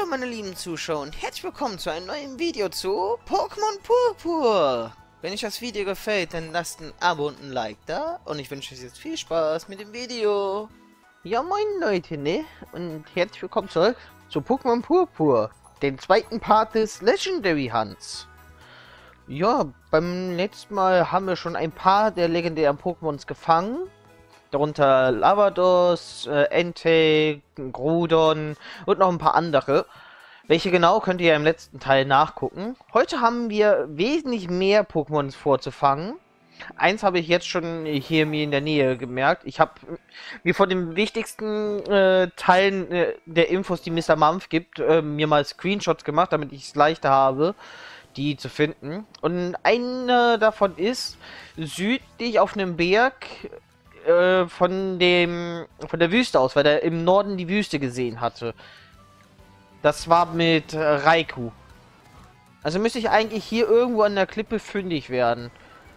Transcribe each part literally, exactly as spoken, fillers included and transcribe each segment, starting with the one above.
meine lieben Zuschauer und herzlich willkommen zu einem neuen Video zu Pokémon Purpur. Wenn euch das Video gefällt, dann lasst ein Abo und ein Like da und ich wünsche euch jetzt viel Spaß mit dem Video. Ja moin Leute, ne? Und herzlich willkommen zurück zu Pokémon Purpur, den zweiten Part des Legendary Hunts. Ja, beim letzten Mal haben wir schon ein paar der legendären Pokémons gefangen. Darunter Lavados, äh, Entei, Groudon und noch ein paar andere. Welche genau, könnt ihr ja im letzten Teil nachgucken. Heute haben wir wesentlich mehr Pokémons vorzufangen. Eins habe ich jetzt schon hier mir in der Nähe gemerkt. Ich habe mir von den wichtigsten äh, Teilen äh, der Infos, die Mister Mampf gibt, äh, mir mal Screenshots gemacht, damit ich es leichter habe, die zu finden. Und eine davon ist südlich auf einem Berg von dem von der Wüste aus, weil er im Norden die Wüste gesehen hatte. Das war mit äh, Raikou. Also müsste ich eigentlich hier irgendwo an der Klippe fündig werden.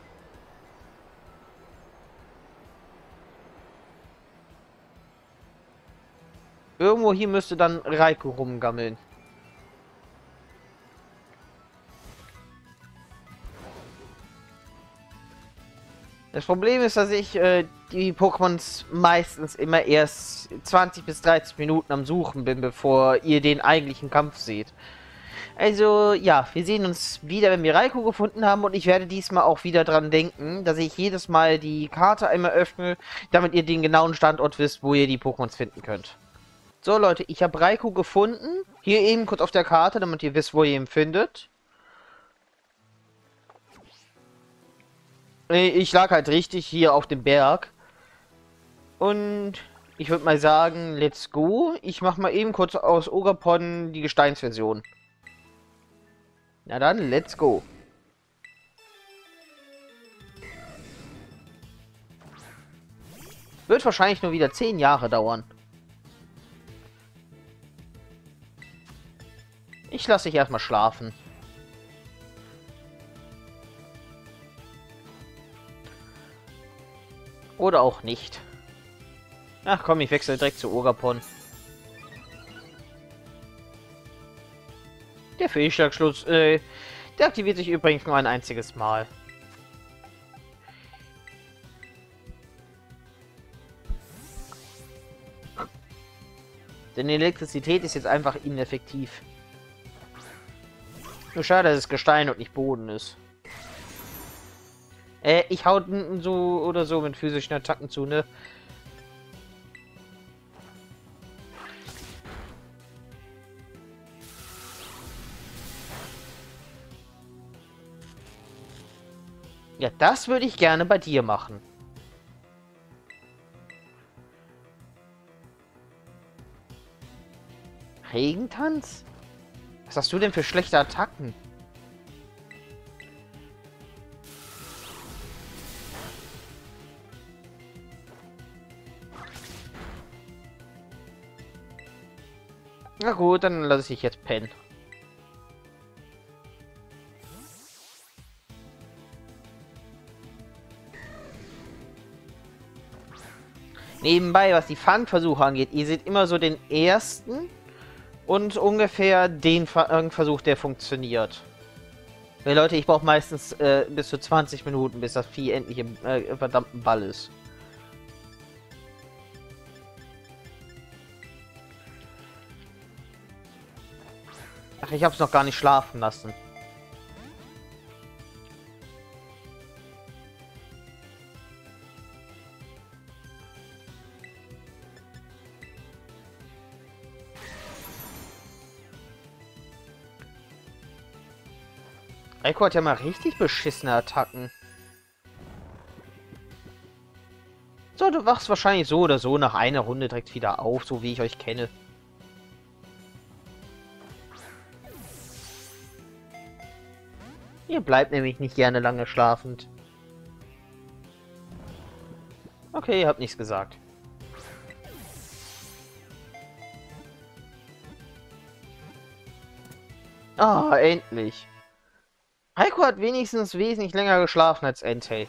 Irgendwo hier müsste dann Raikou rumgammeln. Das Problem ist, dass ich äh, die Pokémons meistens immer erst zwanzig bis dreißig Minuten am Suchen bin, bevor ihr den eigentlichen Kampf seht. Also, ja, wir sehen uns wieder, wenn wir Raikou gefunden haben, und ich werde diesmal auch wieder dran denken, dass ich jedes Mal die Karte einmal öffne, damit ihr den genauen Standort wisst, wo ihr die Pokémons finden könnt. So Leute, ich habe Raikou gefunden. Hier eben kurz auf der Karte, damit ihr wisst, wo ihr ihn findet. Ich lag halt richtig hier auf dem Berg. Und ich würde mal sagen, let's go. Ich mache mal eben kurz aus Ogerpon die Gesteinsversion. Na dann, let's go. Wird wahrscheinlich nur wieder zehn Jahre dauern. Ich lasse dich erstmal schlafen. Oder auch nicht. Ach komm, ich wechsle direkt zu Ogerpon. Der Fehlschlagschluss, äh, der aktiviert sich übrigens nur ein einziges Mal. Denn die Elektrizität ist jetzt einfach ineffektiv. Nur schade, dass es Gestein und nicht Boden ist. Äh, ich hau so oder so mit physischen Attacken zu, ne? Ja, das würde ich gerne bei dir machen. Regentanz? Was hast du denn für schlechte Attacken? Na gut, dann lasse ich jetzt pennen. Nebenbei, was die Fangversuche angeht, ihr seht immer so den ersten und ungefähr den Versuch, der funktioniert. Weil Leute, ich brauche meistens äh, bis zu zwanzig Minuten, bis das Vieh endlich im äh, verdammten Ball ist. Ach, ich habe es noch gar nicht schlafen lassen. Raikou hat ja mal richtig beschissene Attacken. So, du wachst wahrscheinlich so oder so nach einer Runde direkt wieder auf, so wie ich euch kenne. Ihr bleibt nämlich nicht gerne lange schlafend. Okay, ihr habt nichts gesagt. Ah, endlich. Raikou hat wenigstens wesentlich länger geschlafen als Entei.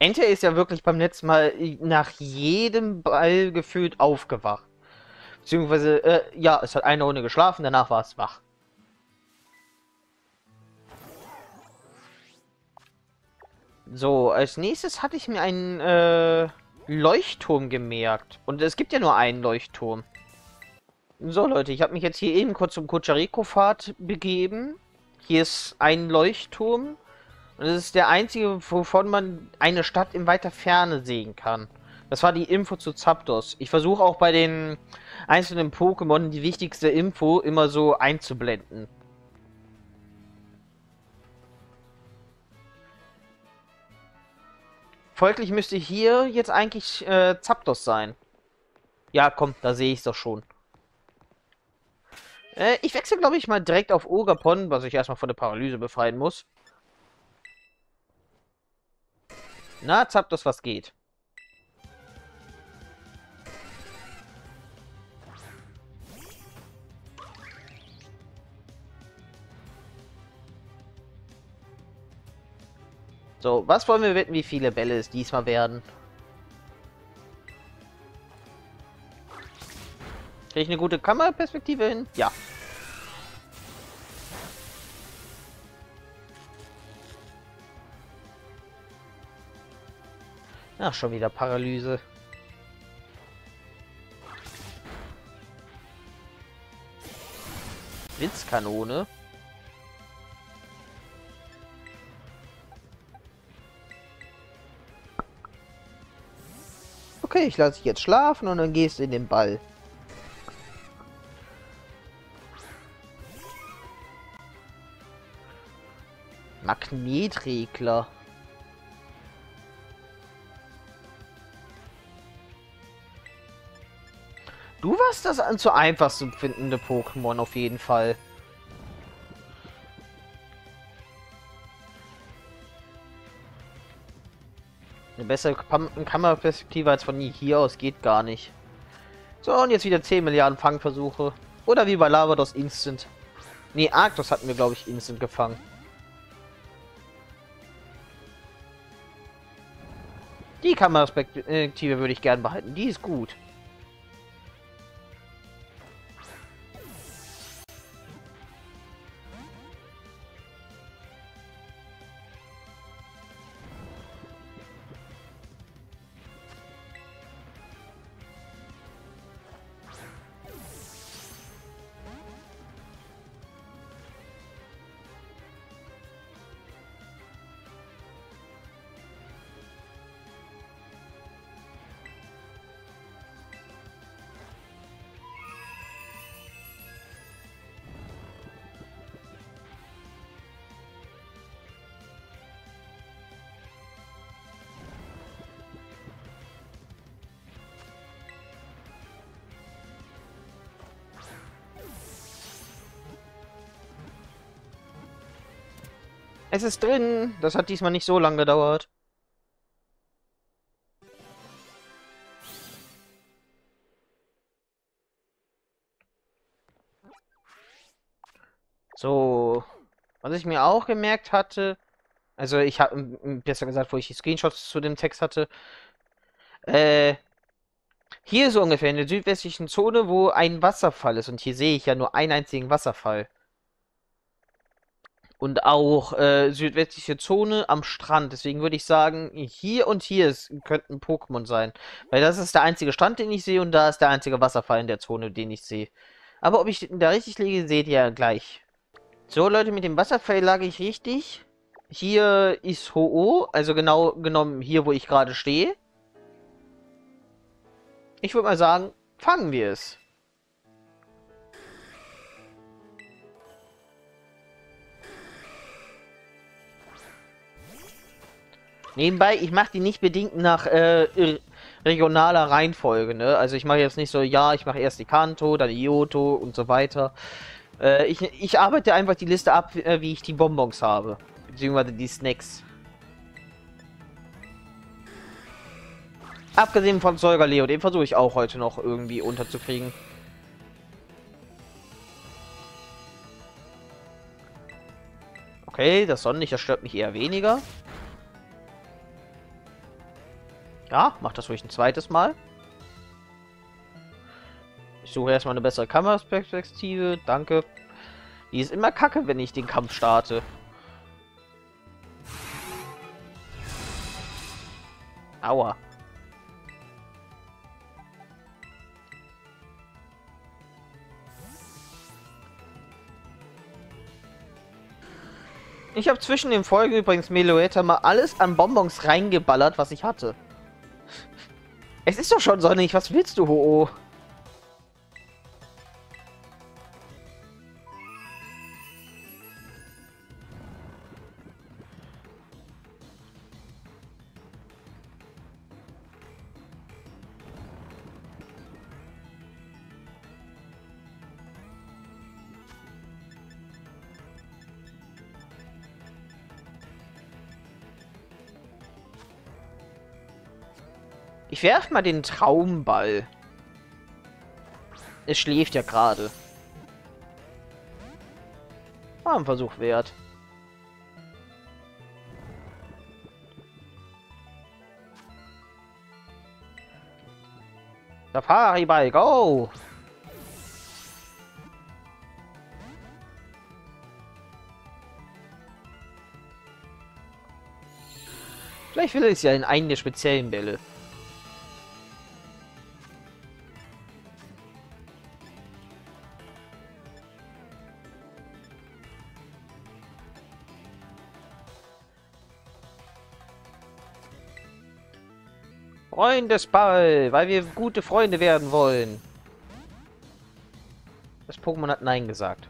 Ente ist ja wirklich beim letzten Mal nach jedem Ball gefühlt aufgewacht. Beziehungsweise, äh, ja, es hat eine Runde geschlafen, danach war es wach. So, als nächstes hatte ich mir einen äh, Leuchtturm gemerkt. Und es gibt ja nur einen Leuchtturm. So, Leute, ich habe mich jetzt hier eben kurz zum Kuchariko-Pfad begeben. Hier ist ein Leuchtturm. Und das ist der einzige, wovon man eine Stadt in weiter Ferne sehen kann. Das war die Info zu Zapdos. Ich versuche auch bei den einzelnen Pokémon die wichtigste Info immer so einzublenden. Folglich müsste hier jetzt eigentlich äh, Zapdos sein. Ja, komm, da sehe ich es doch schon. Äh, ich wechsle, glaube ich, mal direkt auf Ogapon, was ich erstmal von der Paralyse befreien muss. Na, Zapdos, was geht? So, was wollen wir wetten, wie viele Bälle es diesmal werden? Kriege ich eine gute Kameraperspektive hin? Ja. Ach, schon wieder Paralyse. Blitzkanone. Okay, ich lasse dich jetzt schlafen und dann gehst du in den Ball. Magnetregler. Du warst das an zu einfach zu findende Pokémon auf jeden Fall. Eine bessere Kam Kameraperspektive als von hier aus geht gar nicht. So, und jetzt wieder zehn Milliarden Fangversuche. Oder wie bei Lavados Instant. Nee, Arctos hatten wir, glaube ich, Instant gefangen. Die Kameraperspektive würde ich gern behalten. Die ist gut. Es ist drin. Das hat diesmal nicht so lange gedauert. So. Was ich mir auch gemerkt hatte, also ich habe, besser gesagt, wo ich die Screenshots zu dem Text hatte, äh, hier so ungefähr in der südwestlichen Zone, wo ein Wasserfall ist. Und hier sehe ich ja nur einen einzigen Wasserfall. Und auch äh, südwestliche Zone am Strand. Deswegen würde ich sagen, hier und hier ist, könnten Pokémon sein. Weil das ist der einzige Strand, den ich sehe. Und da ist der einzige Wasserfall in der Zone, den ich sehe. Aber ob ich da richtig liege, seht ihr ja gleich. So, Leute, mit dem Wasserfall lag ich richtig. Hier ist Ho-Oh. Also genau genommen hier, wo ich gerade stehe. Ich würde mal sagen, fangen wir es. Nebenbei, ich mache die nicht bedingt nach äh, regionaler Reihenfolge, ne? Also ich mache jetzt nicht so, ja, ich mache erst die Kanto, dann die Johto und so weiter. Äh, ich, ich arbeite einfach die Liste ab, äh, wie ich die Bonbons habe. Beziehungsweise die Snacks. Abgesehen von Solga Leo, den versuche ich auch heute noch irgendwie unterzukriegen. Okay, das Sonnenlicht, das stört mich eher weniger. Ja, mach das ruhig ein zweites Mal. Ich suche erstmal eine bessere Kameraperspektive. Danke. Die ist immer kacke, wenn ich den Kampf starte. Aua. Ich habe zwischen den Folgen übrigens Meloetta mal alles an Bonbons reingeballert, was ich hatte. Es ist doch schon sonnig. Was willst du, Ho-Oh? Ich werf mal den Traumball. Es schläft ja gerade. War ein Versuch wert. Safari-Ball, go! Vielleicht will es ja in einen der speziellen Bälle. Freundesball, weil wir gute Freunde werden wollen. Das Pokémon hat Nein gesagt.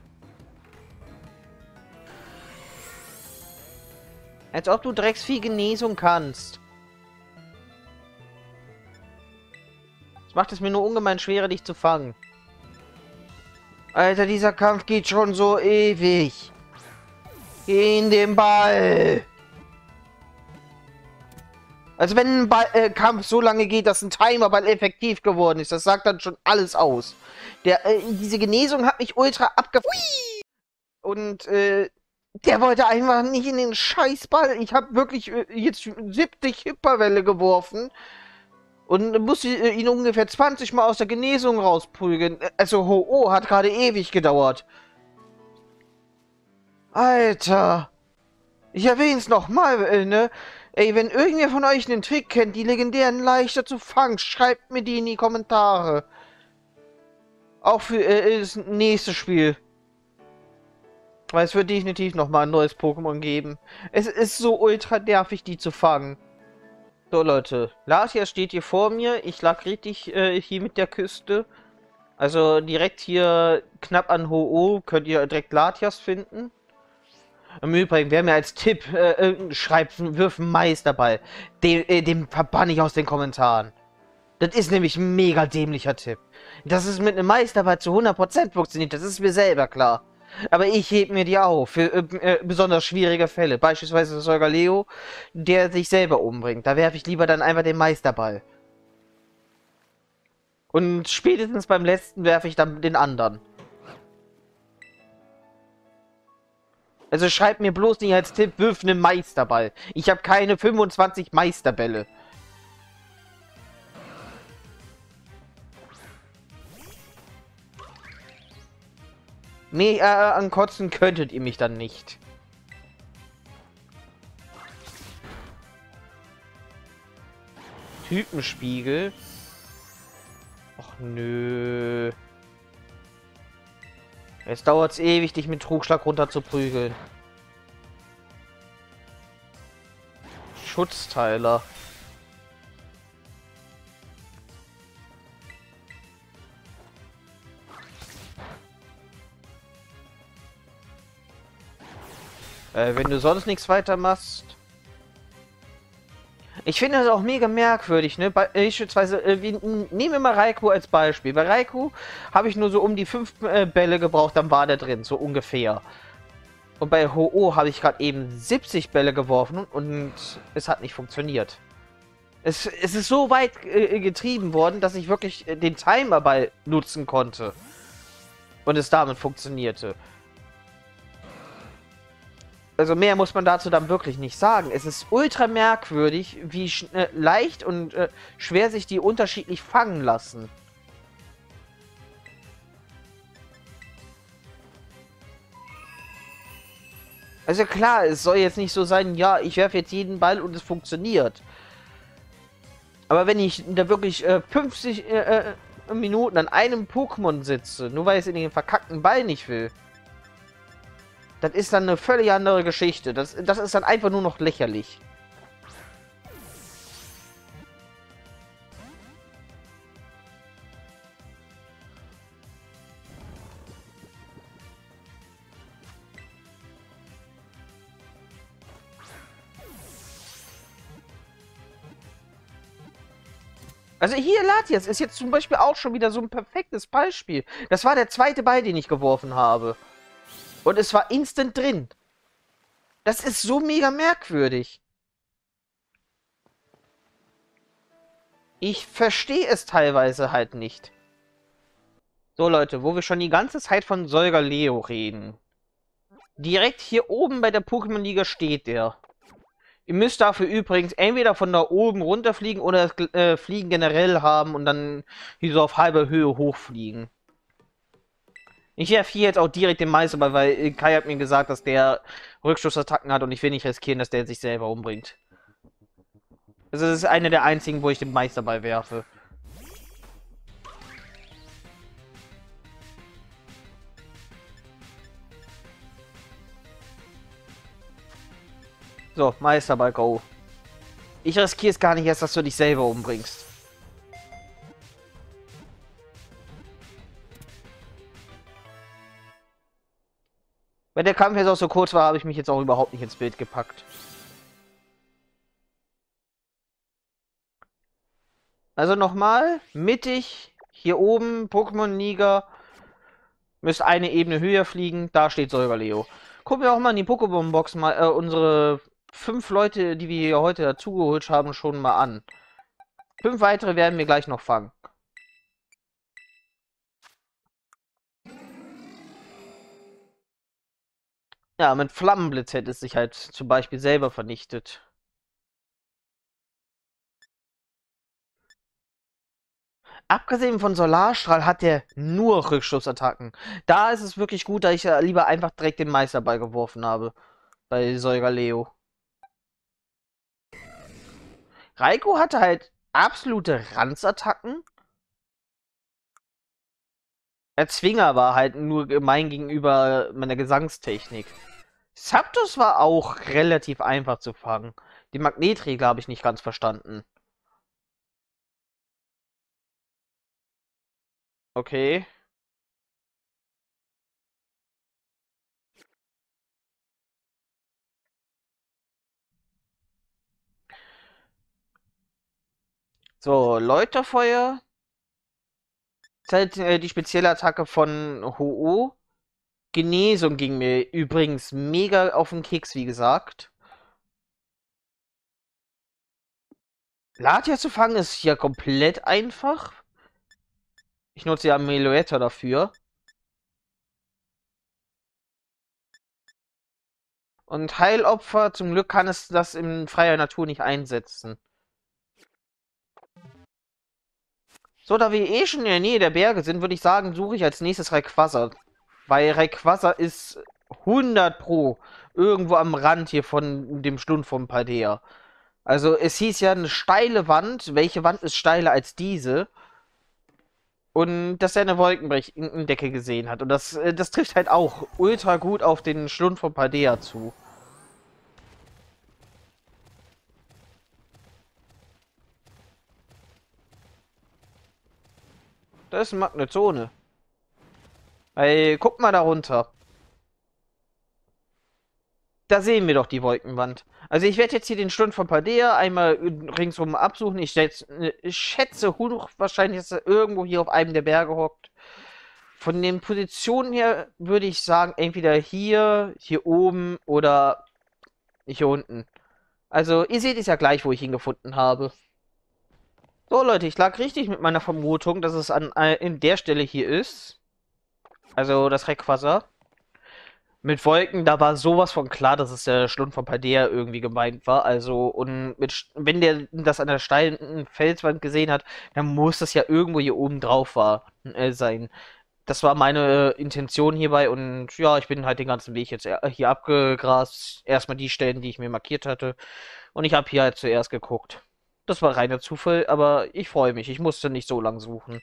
Als ob du Drecksvieh Genesung kannst. Das macht es mir nur ungemein schwerer, dich zu fangen. Alter, dieser Kampf geht schon so ewig. Geh in den Ball. Also wenn ein Ball, äh, Kampf so lange geht, dass ein Timerball effektiv geworden ist, das sagt dann schon alles aus. Der, äh, diese Genesung hat mich ultra abgefreut. Und, äh, der wollte einfach nicht in den Scheißball. Ich habe wirklich äh, jetzt siebzig Hyperwelle geworfen. Und musste äh, ihn ungefähr zwanzig Mal aus der Genesung rausprügeln. Also Ho-Oh hat gerade ewig gedauert. Alter. Ich erwähne es nochmal, äh, ne? Ey, wenn irgendwer von euch einen Trick kennt, die legendären leichter zu fangen, schreibt mir die in die Kommentare. Auch für äh, das nächste Spiel. Weil es wird definitiv nochmal ein neues Pokémon geben. Es ist so ultra nervig, die zu fangen. So, Leute. Latias steht hier vor mir. Ich lag richtig äh, hier mit der Küste. Also direkt hier knapp an Ho-Oh könnt ihr direkt Latias finden. Im Übrigen, wer mir als Tipp äh, schreibt, wirf einen Meisterball. Den, äh, den verbann ich aus den Kommentaren. Das ist nämlich ein mega dämlicher Tipp. Dass es mit einem Meisterball zu hundert Prozent funktioniert, das ist mir selber klar. Aber ich heb mir die auf für äh, besonders schwierige Fälle. Beispielsweise Solgaleo, der sich selber umbringt. Da werfe ich lieber dann einfach den Meisterball. Und spätestens beim letzten werfe ich dann den anderen. Also schreibt mir bloß nicht als Tipp, wirf einen Meisterball. Ich habe keine fünfundzwanzig Meisterbälle. Nee, äh, ankotzen könntet ihr mich dann nicht. Typenspiegel. Och nö. Jetzt dauert es ewig, dich mit Trugschlag runter zu prügeln. Schutzteiler. Äh, wenn du sonst nichts weiter machst. Ich finde das auch mega merkwürdig, ne? Beispielsweise, äh, wir, nehmen wir mal Raikou als Beispiel. Bei Raikou habe ich nur so um die fünf äh, Bälle gebraucht, dann war der drin, so ungefähr. Und bei Ho-Oh habe ich gerade eben siebzig Bälle geworfen und es hat nicht funktioniert. Es, es ist so weit äh, getrieben worden, dass ich wirklich äh, den Timerball nutzen konnte. Und es damit funktionierte. Also mehr muss man dazu dann wirklich nicht sagen. Es ist ultra merkwürdig, wie äh, leicht und äh, schwer sich die unterschiedlich fangen lassen. Also klar, es soll jetzt nicht so sein, ja, ich werfe jetzt jeden Ball und es funktioniert. Aber wenn ich da wirklich äh, fünfzig äh, äh, Minuten an einem Pokémon sitze, nur weil es in den verkackten Ball nicht will, das ist dann eine völlig andere Geschichte. Das, das ist dann einfach nur noch lächerlich. Also hier, Latias ist jetzt zum Beispiel auch schon wieder so ein perfektes Beispiel. Das war der zweite Ball, den ich geworfen habe. Und es war instant drin. Das ist so mega merkwürdig. Ich verstehe es teilweise halt nicht. So Leute, wo wir schon die ganze Zeit von Solgaleo reden. Direkt hier oben bei der Pokémon-Liga steht der. Ihr müsst dafür übrigens entweder von da oben runterfliegen oder äh, Fliegen generell haben und dann hier so auf halber Höhe hochfliegen. Ich werfe hier jetzt auch direkt den Meisterball, weil Kai hat mir gesagt, dass der Rückschussattacken hat und ich will nicht riskieren, dass der sich selber umbringt. Also das ist einer der einzigen, wo ich den Meisterball werfe. So, Meisterball, go. Ich riskiere es gar nicht erst, dass du dich selber umbringst. Wenn der Kampf jetzt auch so kurz war, habe ich mich jetzt auch überhaupt nicht ins Bild gepackt. Also nochmal, mittig, hier oben, Pokémon-Liga, müsst eine Ebene höher fliegen, da steht Solgaleo. Gucken wir auch mal in die Pokémon-Box mal äh, unsere fünf Leute, die wir hier heute dazugeholt haben, schon mal an. Fünf weitere werden wir gleich noch fangen. Ja, mit Flammenblitz hätte es sich halt zum Beispiel selber vernichtet. Abgesehen von Solarstrahl hat er nur Rückschussattacken. Da ist es wirklich gut, dass ich ja lieber einfach direkt den Meisterball geworfen habe. Bei Solgaleo. Raikou hatte halt absolute Ranzattacken. Erzwinger war halt nur gemein gegenüber meiner Gesangstechnik. Zapdos war auch relativ einfach zu fangen. Die Magnetregel habe ich nicht ganz verstanden. Okay. So, Läuterfeuer. Das ist halt äh, die spezielle Attacke von Ho-Oh. Genesung ging mir übrigens mega auf den Keks, wie gesagt. Latias zu fangen ist ja komplett einfach. Ich nutze ja Meloetta dafür. Und Heilopfer, zum Glück kann es das in freier Natur nicht einsetzen. So, da wir eh schon in der Nähe der Berge sind, würde ich sagen, suche ich als nächstes Rayquaza. Weil Rayquaza ist hundert Pro irgendwo am Rand hier von dem Schlund von Paldea. Also es hieß ja eine steile Wand. Welche Wand ist steiler als diese? Und dass er eine Wolkenbrechdecke gesehen hat. Und das, äh, das trifft halt auch ultra gut auf den Schlund von Paldea zu. Das ist eine Zone. Weil, guck mal da runter. Da sehen wir doch die Wolkenwand. Also ich werde jetzt hier den Schlund von Paldea einmal ringsum absuchen. Ich, schätze, ich schätze wahrscheinlich, dass er irgendwo hier auf einem der Berge hockt. Von den Positionen her würde ich sagen, entweder hier, hier oben oder hier unten. Also ihr seht es ja gleich, wo ich ihn gefunden habe. So Leute, ich lag richtig mit meiner Vermutung, dass es an in der Stelle hier ist. Also das Rayquaza. Mit Wolken, da war sowas von klar, dass es der Schlund von Paldea irgendwie gemeint war. Also, und mit, Sch- wenn der das an der steilen Felswand gesehen hat, dann muss das ja irgendwo hier oben drauf war, äh, sein. Das war meine Intention hierbei und ja, ich bin halt den ganzen Weg jetzt er- hier abgegrast. Erstmal die Stellen, die ich mir markiert hatte. Und ich habe hier halt zuerst geguckt. Das war reiner Zufall, aber ich freue mich. Ich musste nicht so lang suchen.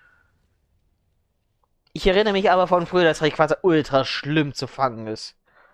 Ich erinnere mich aber von früher, dass Rayquaza ultra schlimm zu fangen ist.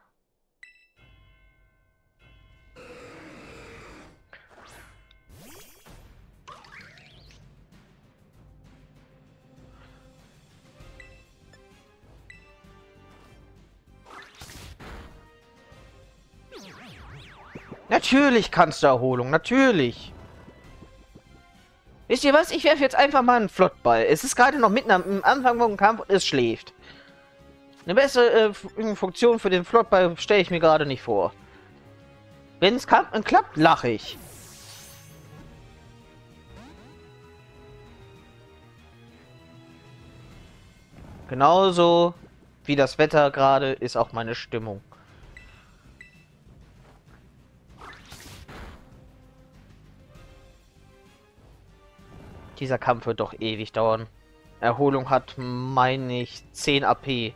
Natürlich kannst du Erholung, natürlich. Wisst ihr was? Ich werfe jetzt einfach mal einen Flottball. Es ist gerade noch mitten am Anfang vom Kampf und es schläft. Eine bessere äh, Funktion für den Flottball stelle ich mir gerade nicht vor. Wenn es klappt, lache ich. Genauso wie das Wetter gerade ist auch meine Stimmung. Dieser Kampf wird doch ewig dauern. Erholung hat, meine ich, zehn A P.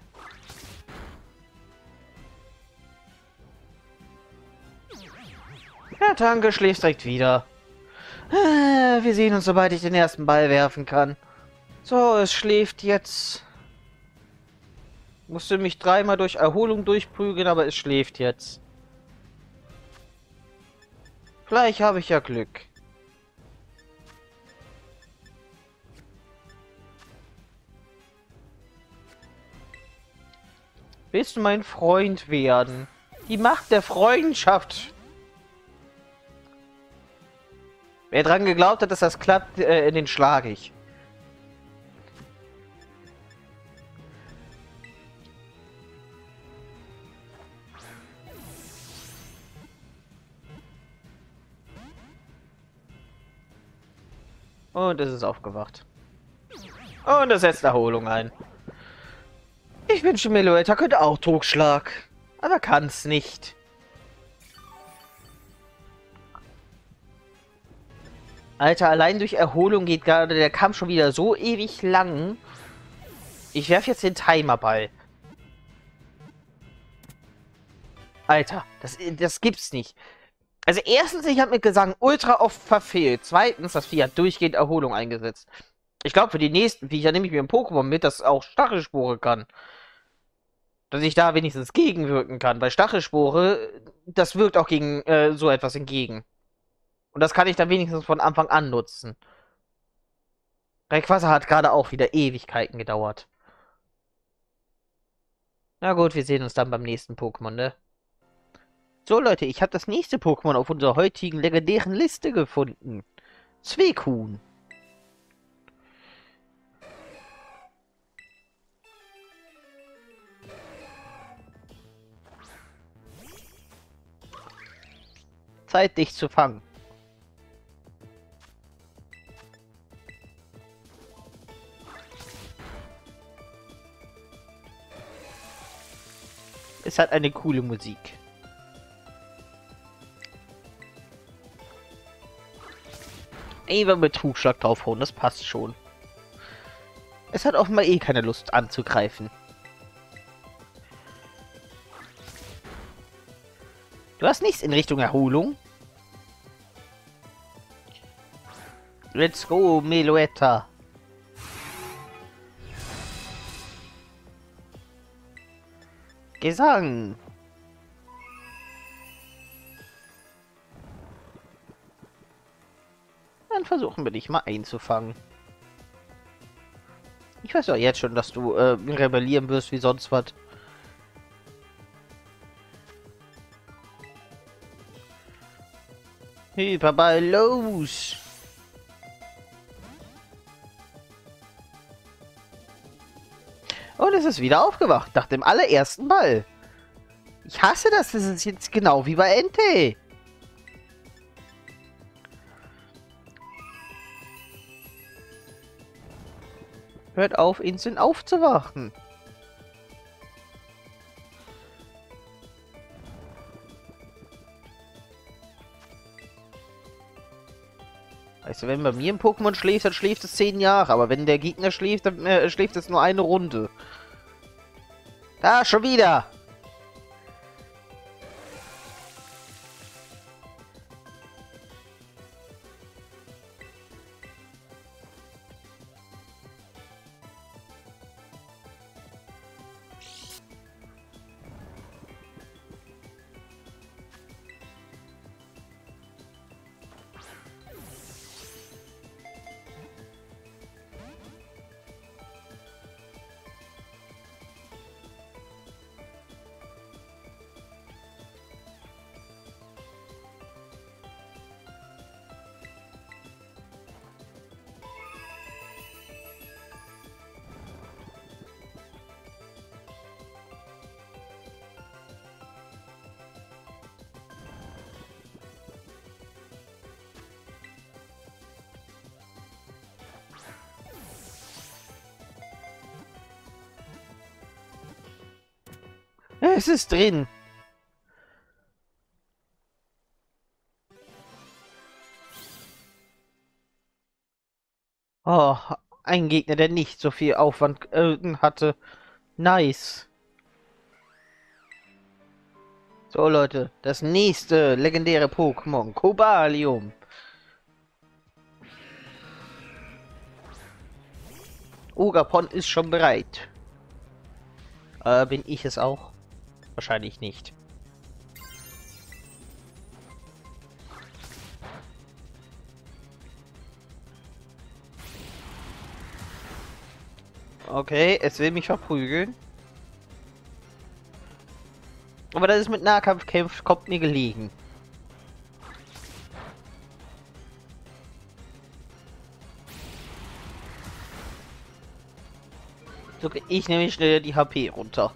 Ja, danke, schläfst direkt wieder. Äh, Wir sehen uns, sobald ich den ersten Ball werfen kann. So, es schläft jetzt. Musste mich dreimal durch Erholung durchprügeln, aber es schläft jetzt. Vielleicht habe ich ja Glück. Willst du mein Freund werden? Die Macht der Freundschaft. Wer dran geglaubt hat, dass das klappt, äh, den schlage ich. Und es ist aufgewacht. Und es setzt Erholung ein. Ich wünsche mir, Meloetta könnte auch Totschlag. Aber kann's nicht. Alter, allein durch Erholung geht gerade der Kampf schon wieder so ewig lang. Ich werfe jetzt den Timerball. Alter, das, das gibt's nicht. Also erstens, ich habe mit Gesang ultra oft verfehlt. Zweitens, das Vieh hat durchgehend Erholung eingesetzt. Ich glaube, für die nächsten Viecher nehme ich mir ein Pokémon mit, das auch Stachelspore kann. Dass ich da wenigstens gegenwirken kann. Bei Stachelspore, das wirkt auch gegen äh, so etwas entgegen. Und das kann ich dann wenigstens von Anfang an nutzen. Rayquaza hat gerade auch wieder Ewigkeiten gedauert. Na gut, wir sehen uns dann beim nächsten Pokémon, ne? So, Leute, ich habe das nächste Pokémon auf unserer heutigen legendären Liste gefunden. Suicune. Zeit, dich zu fangen. Es hat eine coole Musik. Eben mit Trugschlag draufhauen, das passt schon. Es hat offenbar eh keine Lust anzugreifen. Du hast nichts in Richtung Erholung? Let's go, Meloetta. Gesang. Dann versuchen wir dich mal einzufangen. Ich weiß doch jetzt schon, dass du äh, rebellieren wirst wie sonst was. Hyperball los! Und es ist wieder aufgewacht, nach dem allerersten Ball. Ich hasse das, das ist jetzt genau wie bei Entei. Hört auf, instant aufzuwachen. Also wenn bei mir ein Pokémon schläft, dann schläft es zehn Jahre. Aber wenn der Gegner schläft, dann äh, schläft es nur eine Runde. Ah, schon wieder! Es ist drin. Oh, ein Gegner, der nicht so viel Aufwand äh, hatte. Nice. So, Leute, das nächste legendäre Pokémon, Cobalium. Ogapon ist schon bereit. Äh, bin ich es auch? Wahrscheinlich nicht. Okay, es will mich verprügeln. Aber dass es mit Nahkampf kämpft, kommt mir gelegen. So kriege ich nämlich schnell die H P runter.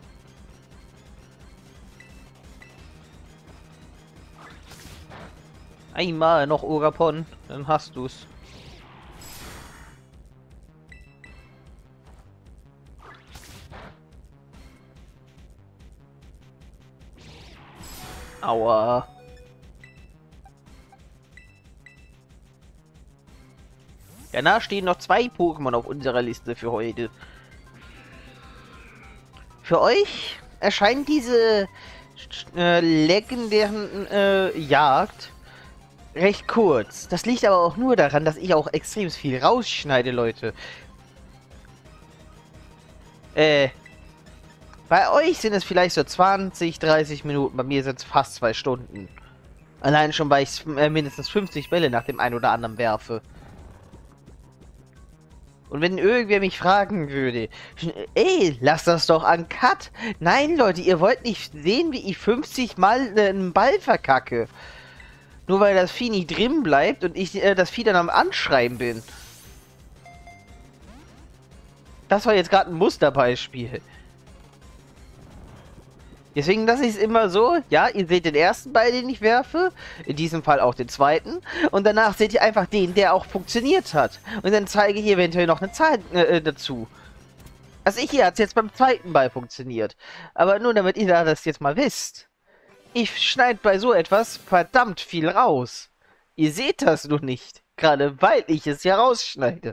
Einmal noch Ogapon, dann hast du's. Aua. Danach stehen noch zwei Pokémon auf unserer Liste für heute. Für euch erscheint diese äh, legendären äh, Jagd recht kurz. Das liegt aber auch nur daran, dass ich auch extrem viel rausschneide, Leute. Äh, bei euch sind es vielleicht so zwanzig, dreißig Minuten, bei mir sind es fast zwei Stunden. Allein schon, weil ich äh, mindestens fünfzig Bälle nach dem einen oder anderen werfe. Und wenn irgendwer mich fragen würde, ey, lass das doch an Cut. Nein, Leute, ihr wollt nicht sehen, wie ich fünfzig Mal äh, einen Ball verkacke. Nur weil das Vieh nicht drin bleibt und ich äh, das Vieh dann am Anschreiben bin. Das war jetzt gerade ein Musterbeispiel. Deswegen lasse ich es immer so, ja, ihr seht den ersten Ball, den ich werfe, in diesem Fall auch den zweiten, und danach seht ihr einfach den, der auch funktioniert hat. Und dann zeige ich eventuell noch eine Zahl äh, dazu. Also ich hier hat es jetzt beim zweiten Ball funktioniert. Aber nur damit ihr das jetzt mal wisst. Ich schneide bei so etwas verdammt viel raus. Ihr seht das nur nicht, gerade weil ich es ja rausschneide.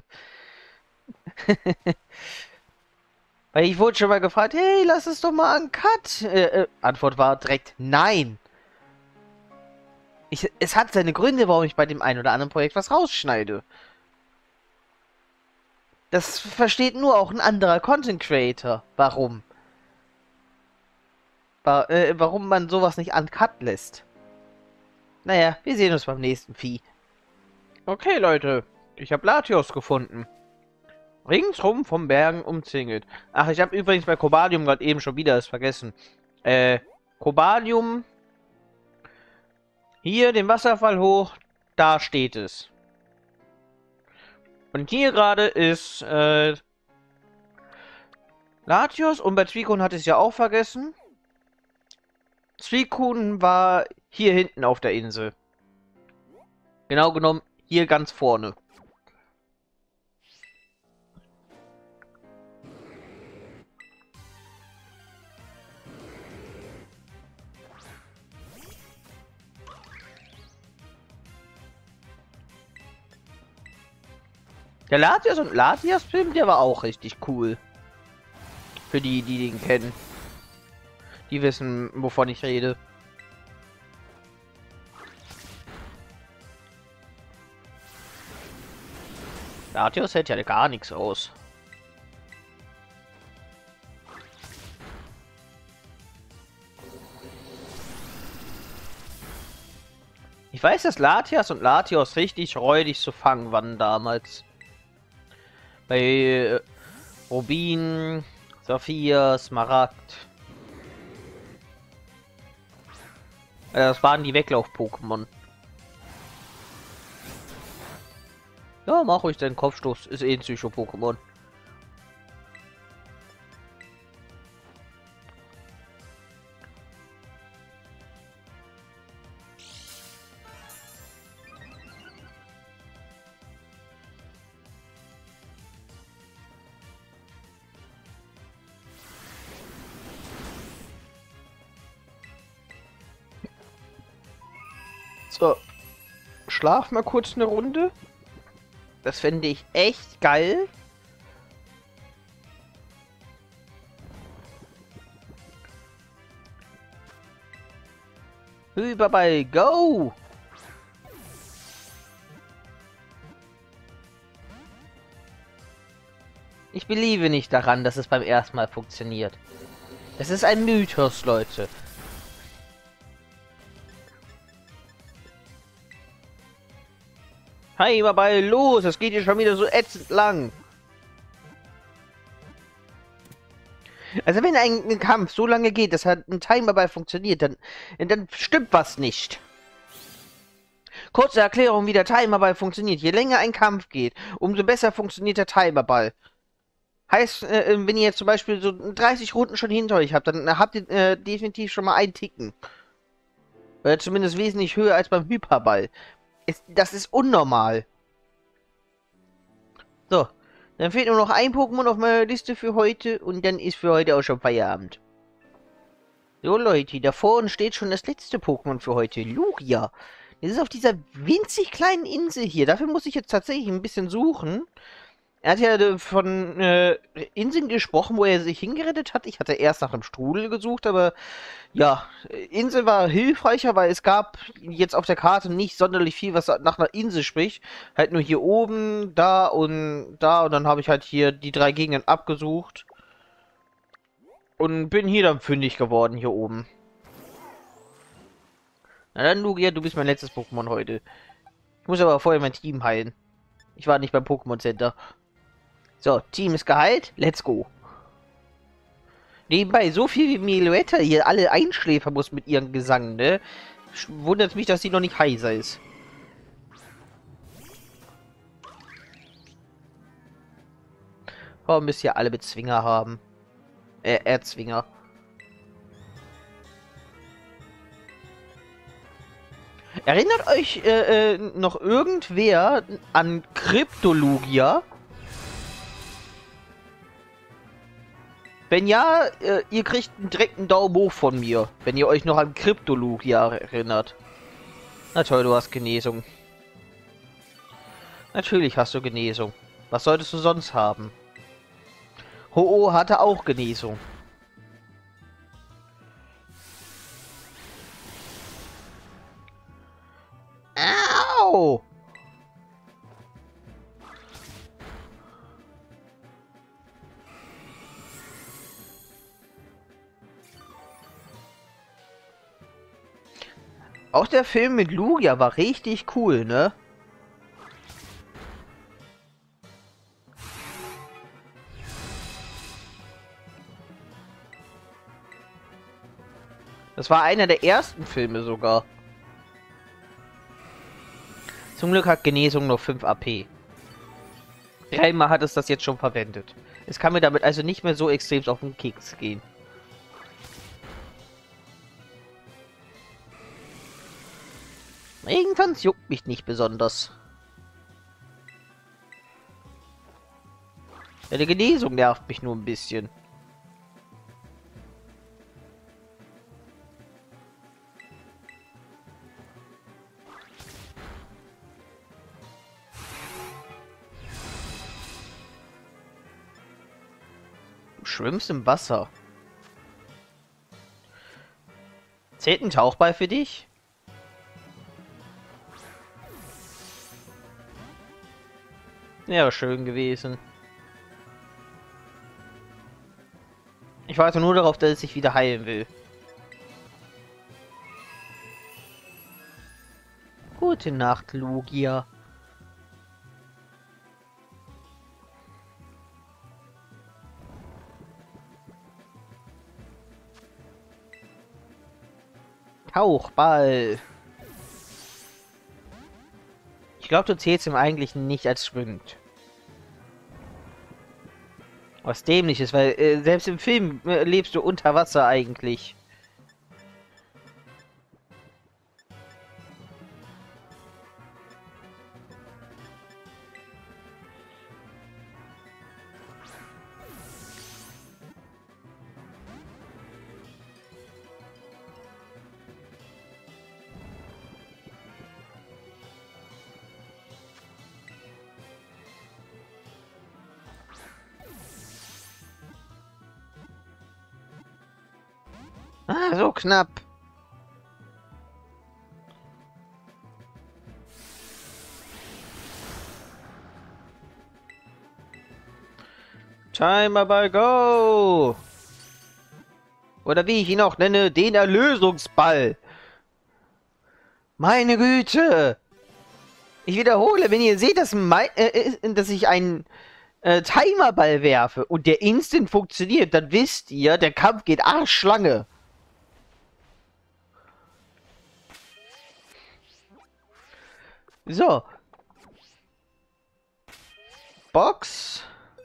Weil ich wurde schon mal gefragt, hey, lass es doch mal an Cut. Äh, äh, Antwort war direkt nein. Ich, es hat seine Gründe, warum ich bei dem einen oder anderen Projekt was rausschneide. Das versteht nur auch ein anderer Content Creator. Warum? Wa äh, warum man sowas nicht uncut lässt. Naja, wir sehen uns beim nächsten Vieh. Okay, Leute. Ich habe Latios gefunden. Ringsrum vom Bergen umzingelt. Ach, ich habe übrigens bei Cobalium gerade eben schon wieder es vergessen. Äh, Cobalium. Hier den Wasserfall hoch. Da steht es. Und hier gerade ist, äh, Latios. Und bei Suicune hatte ich es ja auch vergessen. Suicune war hier hinten auf der Insel. Genau genommen, hier ganz vorne. Der Latias und Latias-Film, der war auch richtig cool. Für die, die den kennen. Die wissen, wovon ich rede. Latios hält ja gar nichts aus. Ich weiß, dass Latias und Latios richtig räudig zu fangen waren damals. Bei äh, Rubin, Saphir, Smaragd. Das waren die Weglauf-Pokémon. Ja, mach ruhig deinen Kopfstoß. Ist eh ein Psycho-Pokémon. So. Schlaf mal kurz eine Runde. Das fände ich echt geil. Überball, go! Ich beliebe nicht daran, dass es beim ersten Mal funktioniert. Es ist ein Mythos, Leute. Hi, Überball, los! Es geht hier schon wieder so ätzend lang. Also wenn ein Kampf so lange geht, dass halt ein Timer bei funktioniert, dann, dann stimmt was nicht. Kurze Erklärung, wie der Timerball funktioniert. Je länger ein Kampf geht, umso besser funktioniert der Timerball. Heißt, äh, wenn ihr jetzt zum Beispiel so dreißig Runden schon hinter euch habt, dann habt ihr äh, definitiv schon mal ein Ticken. Oder zumindest wesentlich höher als beim Hyperball. Ist, das ist unnormal. So, dann fehlt nur noch ein Pokémon auf meiner Liste für heute und dann ist für heute auch schon Feierabend. So Leute, da vorne steht schon das letzte Pokémon für heute, Lugia. Das ist auf dieser winzig kleinen Insel hier. Dafür muss ich jetzt tatsächlich ein bisschen suchen. Er hat ja von äh, Inseln gesprochen, wo er sich hingerettet hat. Ich hatte erst nach einem Strudel gesucht, aber ja, Insel war hilfreicher, weil es gab jetzt auf der Karte nicht sonderlich viel, was nach einer Insel spricht. Halt nur hier oben, da und da. Und dann habe ich halt hier die drei Gegenden abgesucht. Und bin hier dann fündig geworden, hier oben. Na dann, Lugia, du bist mein letztes Pokémon heute. Ich muss aber vorher mein Team heilen. Ich war nicht beim Pokémon Center. So, Team ist geheilt. Let's go. Nebenbei, so viel wie Meloetta hier alle einschläfern muss mit ihrem Gesang, ne? Wundert mich, dass sie noch nicht heiser ist. Warum müsst ihr alle Bezwinger haben? Äh, Erzwinger. Erinnert euch äh, äh, noch irgendwer an Kryptolugia? Wenn ja, äh, ihr kriegt einen direkten Daumen hoch von mir, wenn ihr euch noch an Kryptolugia erinnert. Na toll, du hast Genesung. Natürlich hast du Genesung. Was solltest du sonst haben? Ho-Oh hatte auch Genesung. Au! Auch der Film mit Lugia war richtig cool, ne? Das war einer der ersten Filme sogar. Zum Glück hat Genesung nur fünf A P. Dreimal hat es das jetzt schon verwendet. Es kann mir damit also nicht mehr so extrem auf den Keks gehen. Irgendwann juckt mich nicht besonders. Ja, die Genesung nervt mich nur ein bisschen. schwimmst im Wasser. Zählt ein Tauchball für dich? Wäre schön gewesen. Ich warte nur darauf, dass es sich wieder heilen will. Gute Nacht, Lugia. Tauchball. Ich glaube, du zählst im Eigentlichen nicht als schwimmend. Was dämlich ist, weil äh, selbst im Film äh, lebst du unter Wasser eigentlich. Ah, so knapp. Timer by Go! Oder wie ich ihn auch nenne, den Erlösungsball. Meine Güte! Ich wiederhole, wenn ihr seht, dass, mein, äh, dass ich einen äh, Timerball werfe und der instant funktioniert, dann wisst ihr, der Kampf geht arschlange. So. Box.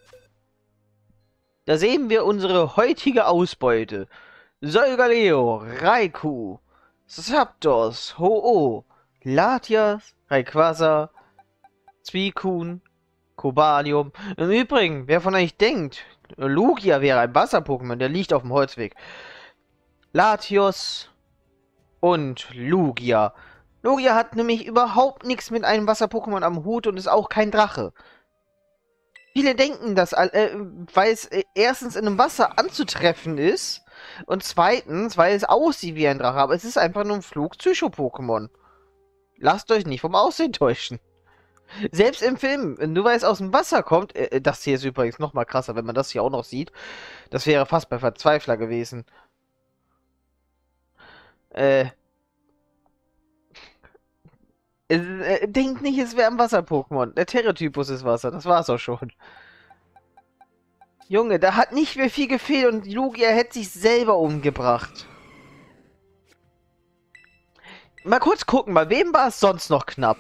Da sehen wir unsere heutige Ausbeute. Solgaleo, Raikou, Zapdos, Ho-Oh, Latias, Rayquaza, Suicune, Cobalium. Im Übrigen, wer von euch denkt, Lugia wäre ein Wasser-Pokémon, der liegt auf dem Holzweg. Latios und Lugia. Lugia hat nämlich überhaupt nichts mit einem Wasser-Pokémon am Hut und ist auch kein Drache. Viele denken das, äh, weil es äh, erstens in einem Wasser anzutreffen ist und zweitens, weil es aussieht wie ein Drache, aber es ist einfach nur ein Flug-Psycho-Pokémon. Lasst euch nicht vom Aussehen täuschen. Selbst im Film, nur weil es aus dem Wasser kommt, äh, das hier ist übrigens noch mal krasser, wenn man das hier auch noch sieht, das wäre fast bei Verzweifler gewesen. Äh, Äh, denkt nicht, es wäre ein Wasser-Pokémon. Der Terratypus ist Wasser, das war's auch schon. Junge, da hat nicht mehr viel gefehlt und Lugia hätte sich selber umgebracht. Mal kurz gucken, bei wem war es sonst noch knapp?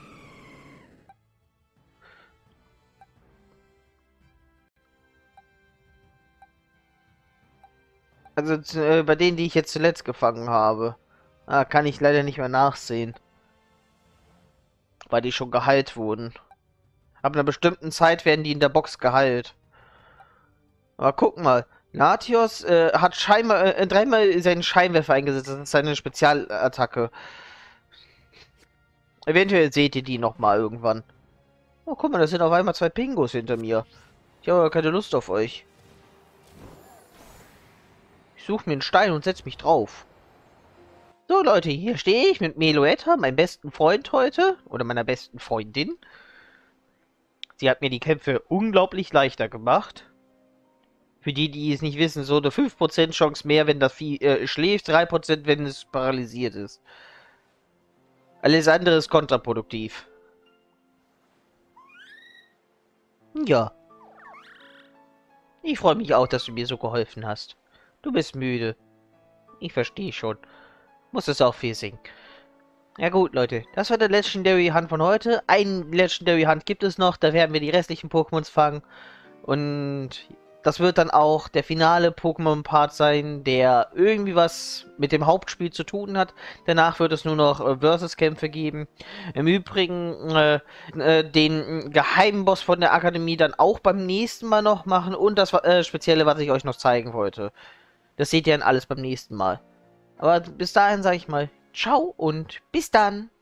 Also äh, bei denen, die ich jetzt zuletzt gefangen habe. Ah, kann ich leider nicht mehr nachsehen. Weil die schon geheilt wurden. Ab einer bestimmten Zeit werden die in der Box geheilt. Aber guck mal. Latios äh, hat scheinbar äh, dreimal seinen Scheinwerfer eingesetzt. Das ist seine Spezialattacke. Eventuell seht ihr die nochmal irgendwann. Oh, guck mal, da sind auf einmal zwei Pingos hinter mir. Ich habe aber keine Lust auf euch. Ich suche mir einen Stein und setze mich drauf. So, Leute, hier stehe ich mit Meloetta, meinem besten Freund heute. Oder meiner besten Freundin. Sie hat mir die Kämpfe unglaublich leichter gemacht. Für die, die es nicht wissen, so eine fünf Prozent Chance mehr, wenn das Vieh äh, schläft, drei Prozent, wenn es paralysiert ist. Alles andere ist kontraproduktiv. Ja. Ich freue mich auch, dass du mir so geholfen hast. Du bist müde. Ich verstehe schon. Muss es auch viel singen. Ja gut, Leute. Das war der Legendary Hunt von heute. Ein Legendary Hunt gibt es noch. Da werden wir die restlichen Pokémons fangen. Und das wird dann auch der finale Pokémon-Part sein, der irgendwie was mit dem Hauptspiel zu tun hat. Danach wird es nur noch äh, Versus-Kämpfe geben. Im Übrigen äh, äh, den geheimen Boss von der Akademie dann auch beim nächsten Mal noch machen. Und das äh, Spezielle, was ich euch noch zeigen wollte. Das seht ihr dann alles beim nächsten Mal. Aber bis dahin sage ich mal, ciao und bis dann.